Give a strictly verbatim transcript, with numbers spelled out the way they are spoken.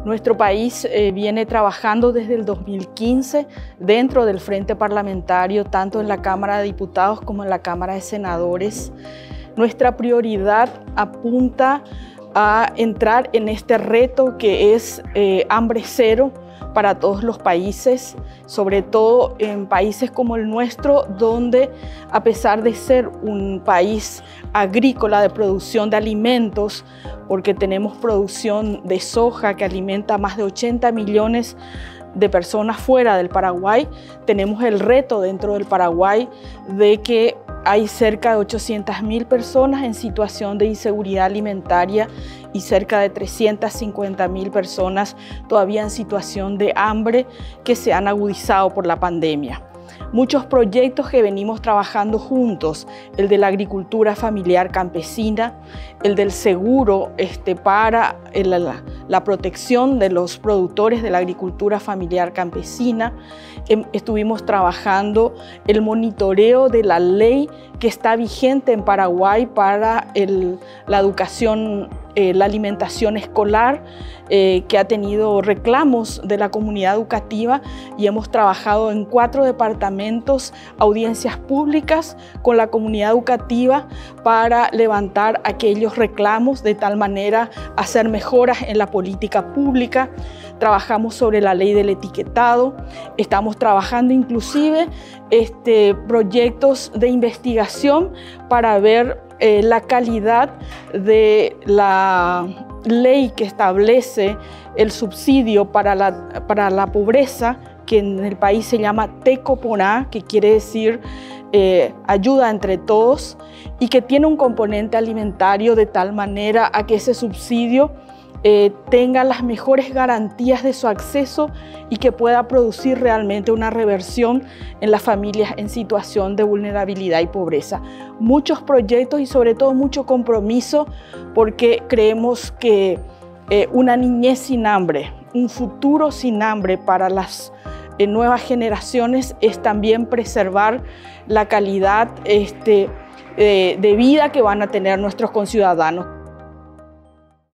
Nuestro país eh, viene trabajando desde el dos mil quince dentro del Frente Parlamentario, tanto en la Cámara de Diputados como en la Cámara de Senadores. Nuestra prioridad apunta a entrar en este reto que es eh, hambre cero para todos los países, sobre todo en países como el nuestro, donde a pesar de ser un país agrícola de producción de alimentos, porque tenemos producción de soja que alimenta a más de ochenta millones de personas fuera del Paraguay, tenemos el reto dentro del Paraguay de que hay cerca de ochocientas mil personas en situación de inseguridad alimentaria y cerca de trescientas cincuenta mil personas todavía en situación de hambre que se han agudizado por la pandemia. Muchos proyectos que venimos trabajando juntos, el de la agricultura familiar campesina, el del seguro este, para el, la, la protección de los productores de la agricultura familiar campesina. Eh, estuvimos trabajando el monitoreo de la ley que está vigente en Paraguay para el, la educación, eh, la alimentación escolar, eh, que ha tenido reclamos de la comunidad educativa, y hemos trabajado en cuatro departamentos, audiencias públicas con la comunidad educativa para levantar aquellos reclamos, de tal manera hacer mejoras en la política pública. Trabajamos sobre la ley del etiquetado, estamos trabajando inclusive este, proyectos de investigación para ver eh, la calidad de la ley que establece el subsidio para la, para la pobreza, que en el país se llama Tecoponá, que quiere decir eh, ayuda entre todos, y que tiene un componente alimentario de tal manera a que ese subsidio Eh, tenga las mejores garantías de su acceso y que pueda producir realmente una reversión en las familias en situación de vulnerabilidad y pobreza. Muchos proyectos y sobre todo mucho compromiso, porque creemos que eh, una niñez sin hambre, un futuro sin hambre para las eh, nuevas generaciones es también preservar la calidad este, eh, de vida que van a tener nuestros conciudadanos.